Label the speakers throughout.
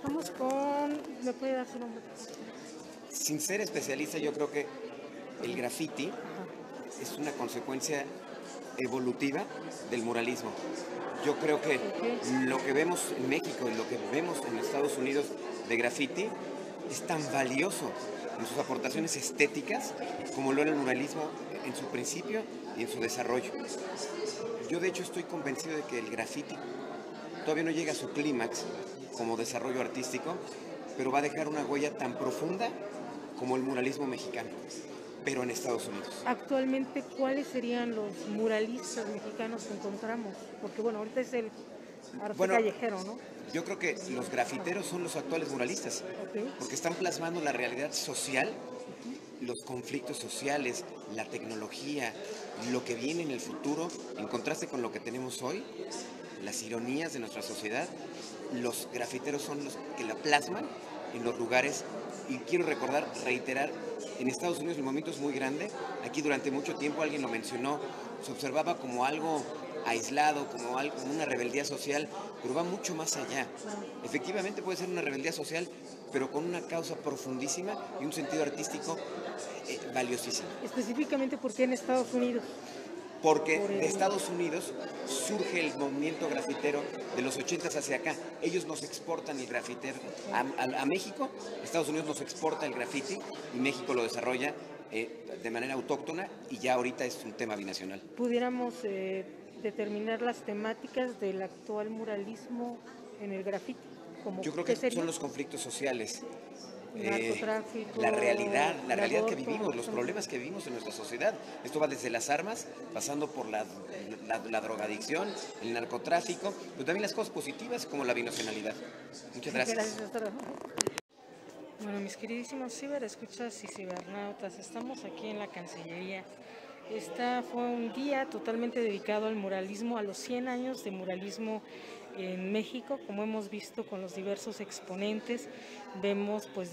Speaker 1: Vamos con... ¿Me puede dar su nombre?
Speaker 2: Sin ser especialista, yo creo que el graffiti es una consecuencia evolutiva del muralismo. Yo creo que lo que vemos en México y lo que vemos en Estados Unidos de graffiti es tan valioso en sus aportaciones estéticas como lo era el muralismo en su principio y en su desarrollo. Yo de hecho estoy convencido de que el graffiti todavía no llega a su clímax como desarrollo artístico, pero va a dejar una huella tan profunda como el muralismo mexicano, pero en Estados Unidos.
Speaker 1: Actualmente, ¿cuáles serían los muralistas mexicanos que encontramos? Porque bueno, ahorita es el arte
Speaker 2: Bueno,
Speaker 1: callejero, ¿no?
Speaker 2: yo creo que los grafiteros son los actuales muralistas, porque están plasmando la realidad social, los conflictos sociales, la tecnología, lo que viene en el futuro, en contraste con lo que tenemos hoy, las ironías de nuestra sociedad. Los grafiteros son los que la plasman en los lugares. Y quiero recordar, reiterar, en Estados Unidos el movimiento es muy grande. Aquí durante mucho tiempo, alguien lo mencionó, se observaba como algo aislado, como una rebeldía social, pero va mucho más allá. Efectivamente puede ser una rebeldía social, pero con una causa profundísima y un sentido artístico valiosísimo.
Speaker 1: Específicamente, ¿por qué en Estados Unidos?
Speaker 2: Porque de Estados Unidos surge el movimiento grafitero de los 80 hacia acá. Ellos nos exportan el grafitero a México, Estados Unidos nos exporta el graffiti y México lo desarrolla de manera autóctona y ya ahorita es un tema binacional.
Speaker 1: ¿Pudiéramos determinar las temáticas del actual muralismo en el graffiti?
Speaker 2: Yo creo que son los conflictos sociales.
Speaker 1: Narcotráfico,
Speaker 2: la realidad que vivimos, los problemas que vivimos en nuestra sociedad. Esto va desde las armas, pasando por la drogadicción, el narcotráfico, pero también las cosas positivas como la binacionalidad. Muchas gracias.
Speaker 1: Bueno, mis queridísimos ciberescuchas y cibernautas, estamos aquí en la Cancillería. Esta fue un día totalmente dedicado al muralismo, a los 100 años de muralismo en México, como hemos visto con los diversos exponentes. Vemos pues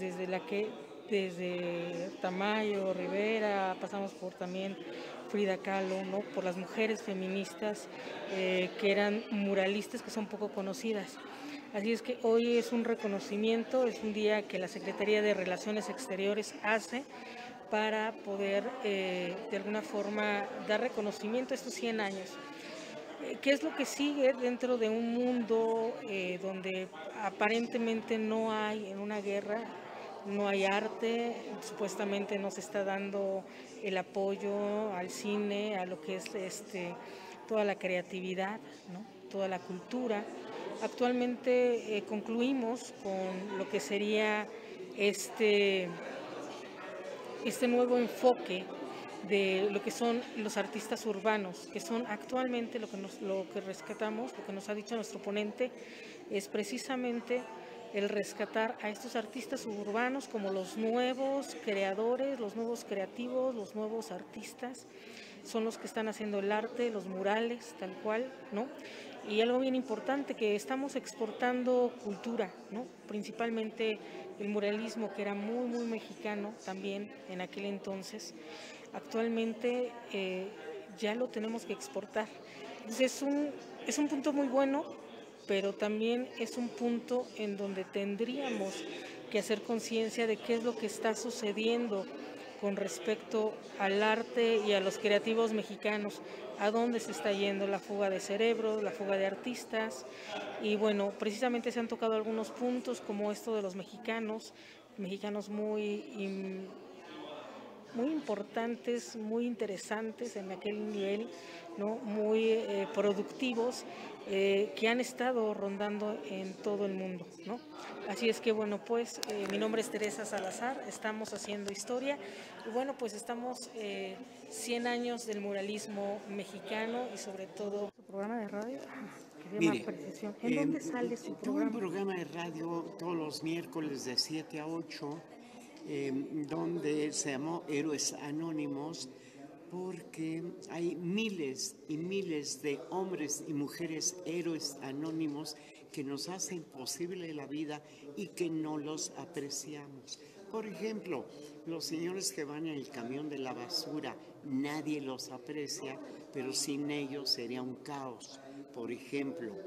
Speaker 1: desde Tamayo, Rivera, pasamos por también Frida Kahlo, ¿no? Por las mujeres feministas que eran muralistas, que son poco conocidas. Así es que hoy es un reconocimiento, es un día que la Secretaría de Relaciones Exteriores hace para poder de alguna forma dar reconocimiento a estos 100 años. ¿Qué es lo que sigue dentro de un mundo donde aparentemente no hay, en una guerra, no hay arte, supuestamente no se está dando el apoyo al cine, a lo que es toda la creatividad, ¿no? Toda la cultura? Actualmente concluimos con lo que sería este nuevo enfoque de lo que son los artistas urbanos, que son actualmente lo que rescatamos, lo que nos ha dicho nuestro ponente, es precisamente el rescatar a estos artistas urbanos como los nuevos creadores, los nuevos creativos, los nuevos artistas. Son los que están haciendo el arte, los murales, tal cual, ¿no? Y algo bien importante, que estamos exportando cultura, ¿no? Principalmente el muralismo, que era muy, muy mexicano también en aquel entonces. Actualmente ya lo tenemos que exportar. Entonces es un punto muy bueno, pero también es un punto en donde tendríamos que hacer conciencia de qué es lo que está sucediendo con respecto al arte y a los creativos mexicanos, a dónde se está yendo la fuga de cerebros, la fuga de artistas. Y bueno, precisamente se han tocado algunos puntos como esto de los mexicanos muy importantes, muy interesantes en aquel nivel, ¿no? Muy productivos, que han estado rondando en todo el mundo, ¿no? Así es que bueno, pues mi nombre es Teresa Salazar, estamos haciendo historia y bueno, pues estamos 100 años del muralismo mexicano y sobre todo su programa de radio.
Speaker 2: Mire,
Speaker 1: ¿En dónde sale su
Speaker 2: tuve un
Speaker 1: programa?
Speaker 2: programa de radio todos los miércoles de 7 a 8, donde se llamó Héroes Anónimos, porque hay miles y miles de hombres y mujeres héroes anónimos que nos hacen posible la vida y que no los apreciamos. Por ejemplo, los señores que van en el camión de la basura, nadie los aprecia, pero sin ellos sería un caos. Por ejemplo,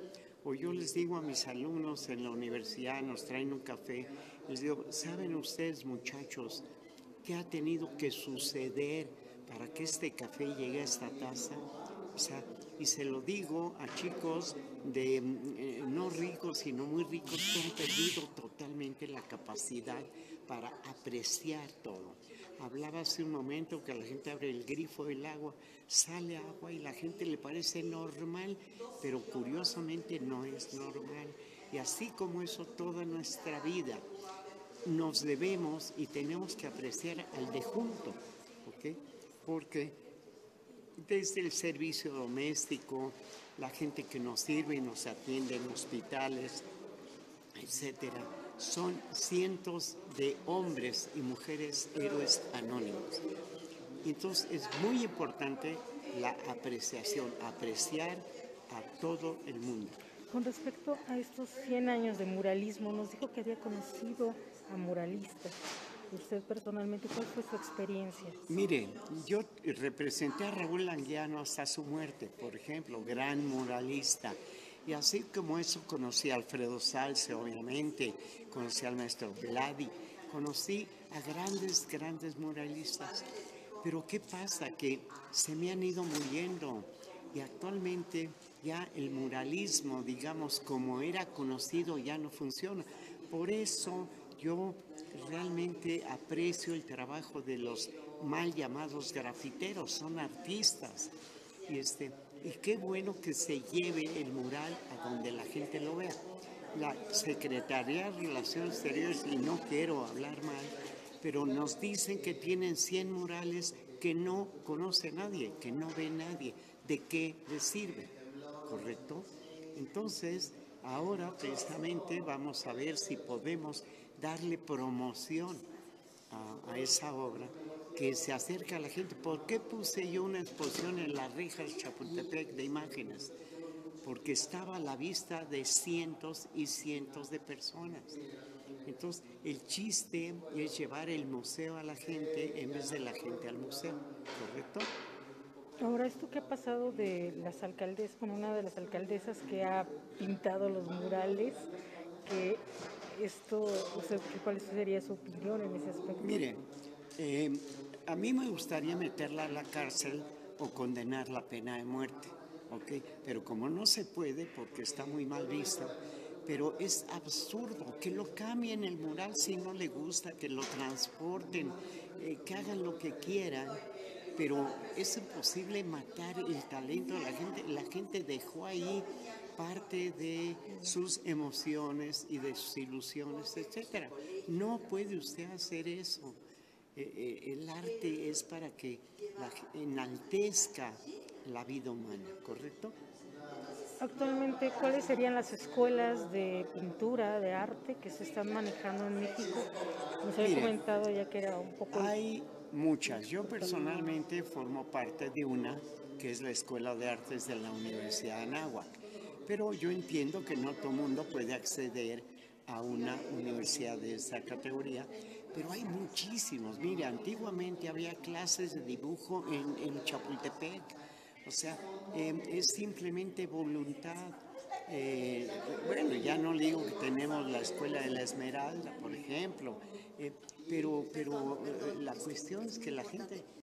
Speaker 3: O yo les digo a mis alumnos en la universidad, nos traen un café, les digo, ¿saben ustedes, muchachos, qué ha tenido que suceder para que este café llegue a esta taza? O sea, y se lo digo a chicos de no ricos, sino muy ricos, que han perdido totalmente la capacidad para apreciar todo. Hablaba hace un momento que la gente abre el grifo del agua, sale agua y la gente le parece normal, pero curiosamente no es normal. Y así como eso, toda nuestra vida nos debemos y tenemos que apreciar al de junto, ¿ok? Porque desde el servicio doméstico, la gente que nos sirve y nos atiende en hospitales, etcétera, son cientos de hombres y mujeres héroes anónimos. Entonces es muy importante la apreciación, apreciar a todo el mundo.
Speaker 1: Con respecto a estos 100 años de muralismo, nos dijo que había conocido a muralistas. Usted personalmente, ¿cuál fue su experiencia?
Speaker 3: Mire, yo representé a Raúl Languiano hasta su muerte, por ejemplo, gran muralista. Y así como eso conocí a Alfredo Salce, obviamente, conocí al maestro Vladi, conocí a grandes muralistas. Pero ¿qué pasa? Que se me han ido muriendo y actualmente ya el muralismo, digamos, como era conocido, ya no funciona. Por eso yo realmente aprecio el trabajo de los mal llamados grafiteros, son artistas. Y qué bueno que se lleve el mural a donde la gente lo vea. La Secretaría de Relaciones Exteriores, y no quiero hablar mal, pero nos dicen que tienen 100 murales que no conoce nadie, que no ve nadie. ¿De qué les sirve? ¿Correcto? Entonces, ahora precisamente vamos a ver si podemos darle promoción a esa obra que se acerca a la gente. ¿Por qué puse yo una exposición en las rejas de Chapultepec de imágenes? Porque estaba a la vista de cientos y cientos de personas. Entonces, el chiste es llevar el museo a la gente en vez de la gente al museo, ¿correcto?
Speaker 1: Ahora, esto que ha pasado de las alcaldesas, con una de las alcaldesas que ha pintado los murales, que esto, ¿cuál sería su opinión en ese aspecto?
Speaker 3: Mire, a mí me gustaría meterla a la cárcel o condenar la pena de muerte, ¿ok? Pero como no se puede porque está muy mal visto, pero es absurdo que lo cambien el mural si no le gusta, que lo transporten, que hagan lo que quieran, pero es imposible matar el talento de la gente. La gente dejó ahí parte de sus emociones y de sus ilusiones, etcétera. No puede usted hacer eso. El arte es para que enaltezca la vida humana, ¿correcto?
Speaker 1: Actualmente, ¿cuáles serían las escuelas de pintura, de arte que se están manejando en México? Nos había comentado ya que era un poco...
Speaker 3: Hay muchas. Yo personalmente formo parte de una, que es la Escuela de Artes de la Universidad de Anáhuac. Pero yo entiendo que no todo el mundo puede acceder a una universidad de esa categoría, pero hay muchísimos. Mire, antiguamente había clases de dibujo en Chapultepec, o sea, es simplemente voluntad. Bueno, ya no digo que tenemos la Escuela de la Esmeralda, por ejemplo, pero la cuestión es que la gente